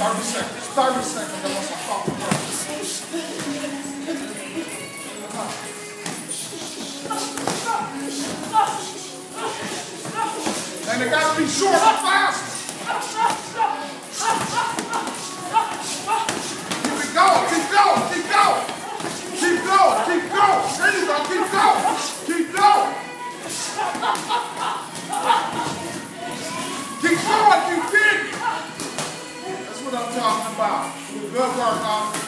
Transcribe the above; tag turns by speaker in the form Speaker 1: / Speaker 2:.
Speaker 1: 30 seconds. 30 seconds. I want some coffee. And they gotta be short and fast. Keep it going, keep going, keep going. Keep going, keep going. There you go, keep going. Keep going. Keep going, keep big. That's what I'm talking about. Good work,